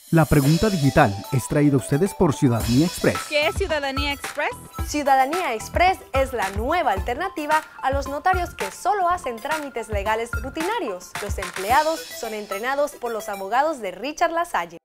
La pregunta digital es traída a ustedes por Ciudadanía Express. ¿Qué es Ciudadanía Express? Ciudadanía Express es la nueva alternativa a los notarios que solo hacen trámites legales rutinarios. Los empleados son entrenados por los abogados de Richard Lasalle.